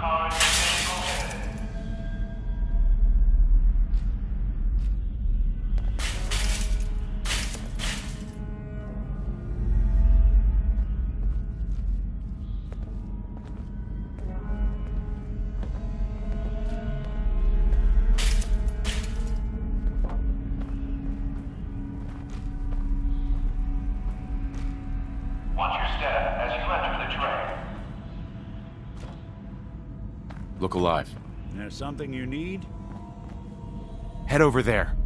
Watch your step as you enter the train. Look alive. There's something you need? Head over there.